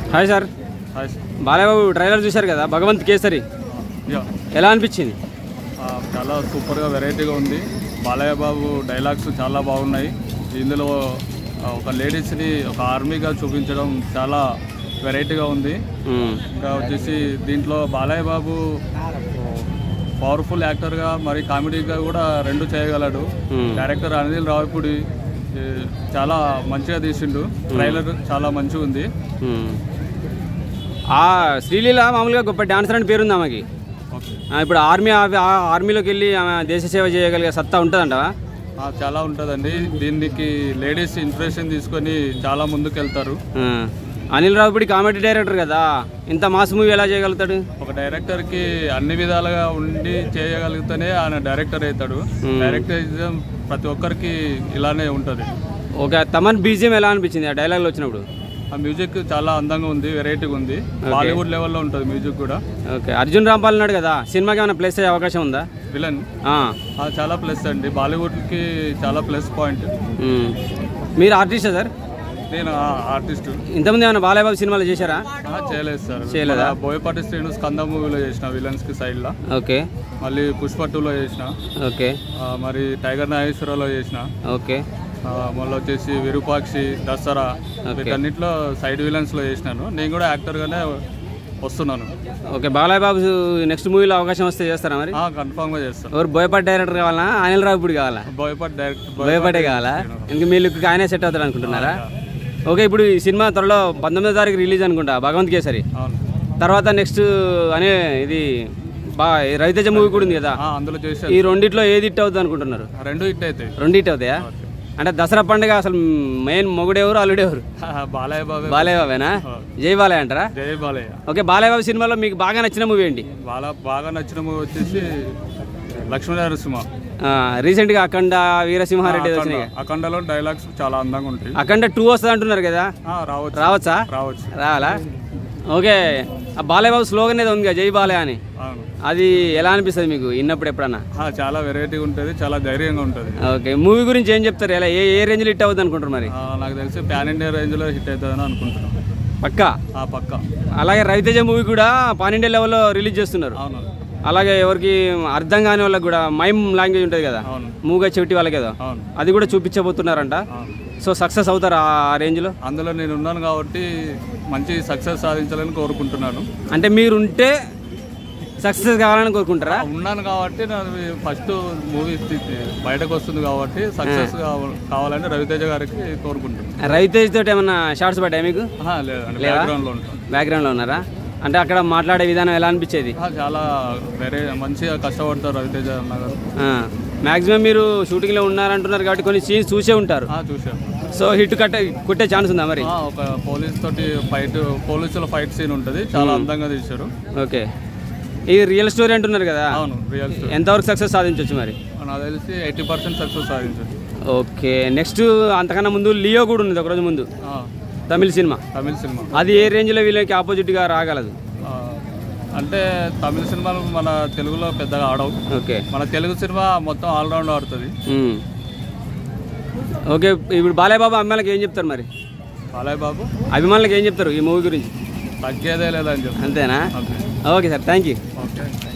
Hi sir. Hi sir. Balayya Babu trailer చూశారు కదా, భగవంత్ కేసరి, ఎలా అనిపించింది? చాలా సూపర్గా వెరైటీగా ఉంది. బాలయ్యబాబు డైలాగ్స్ చాలా బాగున్నాయి. ఇందులో ఒక లేడీస్ని ఒక ఆర్మీగా చూపించడం చాలా వెరైటీగా ఉంది. ఇంకా వచ్చేసి దీంట్లో బాలయ్యబాబు పవర్ఫుల్ యాక్టర్గా మరి కామెడీగా కూడా రెండు చేయగలడు. డైరెక్టర్ అనిల్ రావిపూడి చాలా మంచిగా తీసిండు. ట్రైలర్ చాలా మంచిగా ఉంది. శ్రీలీల మామూలుగా గొప్ప డాన్సర్ అని పేరుంది ఆమెకి. ఇప్పుడు ఆర్మీలోకి వెళ్ళి ఆమె దేశ సేవ చేయగలిగే సత్తా ఉంటుందంటవా? చాలా ఉంటుందండి. దీనికి లేడీస్ ఇన్స్పిరేషన్ తీసుకొని చాలా ముందుకు వెళ్తారు. అనిల్ రావిపూడి కామెడీ డైరెక్టర్ కదా, ఇంత మాస్ మూవీ ఎలా చేయగలుగుతాడు? ఒక డైరెక్టర్కి అన్ని విధాలుగా ఉండి చేయగలిగితేనే ఆయన డైరెక్టర్ అవుతాడు. డైరెక్టరిజం ప్రతి ఒక్కరికి ఇలానే ఉంటుంది. ఓకే, తమన్ బీజిఎం ఎలా అనిపించింది ఆ డైలాగ్లో వచ్చినప్పుడు? ఆ మ్యూజిక్ చాలా అందంగా ఉంది, వెరైటీగా ఉంది. బాలీవుడ్ లెవెల్లో ఉంటుంది మ్యూజిక్ కూడా. ఓకే, అర్జున్ రాంపాల్ ఉన్నాడు కదా, సినిమాకి ఏమైనా ప్లేస్ అయ్యే అవకాశం ఉందా? విలన్ చాలా ప్లస్ అండి, బాలీవుడ్కి చాలా ప్లస్ పాయింట్. మీరు ఆర్టిస్టా సార్? నేను ఆర్టిస్ట్. ఇంతమంది ఏమైనా బాలయ్యబాబు సినిమాలు చేశారా? చేయలేదు సార్. చేయలేదా? బోయపాటి శ్రీను స్కంద మూవీలో చేసిన విలన్స్ కి సైడ్ లో. ఓకే. మళ్ళీ పుష్ప 2లో చేసిన. ఓకే. మరి టైగర్ నాగేశ్వరరావులో చేసిన. ఓకే. మళ్ళీ వచ్చేసి విరూపాక్షి, దసరా, వీటన్నిటిలో సైడ్ విలన్స్ లో చేసినాను. నేను కూడా యాక్టర్ గానే వస్తున్నాను. ఓకే, బాలయ్యబాబు నెక్స్ట్ మూవీలో అవకాశం వస్తే చేస్తారా మరి? కన్ఫామ్ గా చేస్తాను. ఎవరు, బోయపాటి డైరెక్టర్ కావాలా, అనిల్ రావిపూడి కావాలా? బోయపాటి డైరెక్టర్. బోయపాటే కావాలా? ఇంక మీ లుక్ ఆయనే సెట్ అవుతాడు అనుకుంటున్నారా? ఓకే, ఇప్పుడు ఈ సినిమా త్వరలో 19వ తారీఖు రిలీజ్ అనుకుంటా, భగవంత్ కేసరి. తర్వాత నెక్స్ట్ అనే ఇది రవితేజ మూవీ కూడా ఉంది కదా, అందులో చేసి ఈ రెండిట్లో ఏది హిట్ అవుతుంది అనుకుంటున్నారు? రెండు హిట్ అవుతాయా? అంటే దసరా పండుగ అసలు మెయిన్ మొగుడు ఎవరు, అల్లుడు ఎవరు? బాలయ్యబాబేనా? జై బాలయ్య అంటారా? జై బాలయ్య. ఓకే, బాలయ్యబాబు సినిమాలో మీకు బాగా నచ్చిన మూవీ ఏంటి? బాగా నచ్చిన మూవీ వచ్చేసి లక్ష్మీనరసింహ. రీసెంట్ గా అఖండ, వీరసింహారెడ్డి వచ్చినాయి. అఖండలో డైలాగ్స్ చాలా అందంగా ఉంటాయి. అఖండ 2 వస్తుంది అంటున్నారు కదా, రావచ్చా? రావాలా? ఓకే, ఆ బాలయ్యబాబు స్లోగన్ ఏదో ఉంది కదా, జై బాలయ్య అని, అది ఎలా అనిపిస్తుంది మీకు విన్నప్పుడు ఎప్పుడన్నా? చాలా వెరైటీగా ఉంటుంది, చాలా ధైర్యంగా ఉంటుంది. ఓకే, మూవీ గురించి ఏం చెప్తారు? ఎలా ఏ రేంజ్లో హిట్ అవుతుంది అనుకుంటారు మరి? నాకు తెలిసి పాన్ ఇండియా రేంజ్లో హిట్ అవుతుందని అనుకుంటున్నాను. పక్కా. అలాగే రవితేజ మూవీ కూడా పాన్ ఇండియా లెవెల్లో రిలీజ్ చేస్తున్నారు. అలాగే ఎవరికి అర్థం కాని వాళ్ళకి కూడా మైమ్ లాంగ్వేజ్ ఉంటుంది కదా, మూగా చెవిటి వాళ్ళకి ఏదో, అది కూడా చూపించబోతున్నారంట. సో సక్సెస్ అవుతారు ఆ రేంజ్లో? అందులో నేను ఉన్నాను కాబట్టి మంచి సక్సెస్ సాధించాలని కోరుకుంటున్నాను. అంటే మీరుంటే సక్సెస్ కావాలని కోరుకుంటారా? ఉన్నాను కాబట్టి ఫస్ట్ మూవీ బయటకు వస్తుంది కాబట్టి సక్సెస్ కావాలని రవితేజ గారికి కోరుకుంటున్నాను. రవితేజ్ తోటి ఏమన్నా షార్ట్స్ పడ్డాయి మీకు? లేదండి, బ్యాక్గ్రౌండ్లో ఉన్నారా? అంటే అక్కడ మాట్లాడే విధానం ఎలా అనిపించేది? చాలా మంచిగా కష్టపడతారు రవితేజ అన్న గారు. మ్యాక్సిమం మీరు షూటింగ్లో ఉన్నారంటున్నారు కాబట్టి కొన్ని సీన్స్ చూసే ఉంటారు. చూసాను. సో హిట్ కొట్టే ఛాన్స్ ఉందా మరి? ఒక పోలీసుల ఫైట్ సీన్ ఉంటుంది, చాలా అందంగా తీశారు. ఓకే, ఇది రియల్ స్టోరీ అంటున్నారు కదా? అవును, రియల్ స్టోరీ. ఎంతవరకు సక్సెస్ సాధించవచ్చు మరి? నాకు తెలిసి 80% సక్సెస్ సాధించవచ్చు. ఓకే, నెక్స్ట్ అంతకన్నా ముందు లియో కూడా ఉంది ఒకరోజు ముందు, తమిళ సినిమా. అది ఏ రేంజ్లో వీళ్ళకి ఆపోజిట్గా రాగలదు? అంటే తమిళ సినిమాలు మన తెలుగులో పెద్దగా ఆడవు. ఓకే, మన తెలుగు సినిమా మొత్తం ఆల్రౌండ్ ఆడుతుంది. ఓకే, ఇప్పుడు బాలయ్యబాబు అభిమానులకు ఏం చెప్తారు మరి? బాలయ్యబాబు అభిమానులకు ఏం చెప్తారు ఈ మూవీ గురించి? తగ్గేదే లేదని చెప్పి. అంతేనా? Okay sir, thank you. Okay.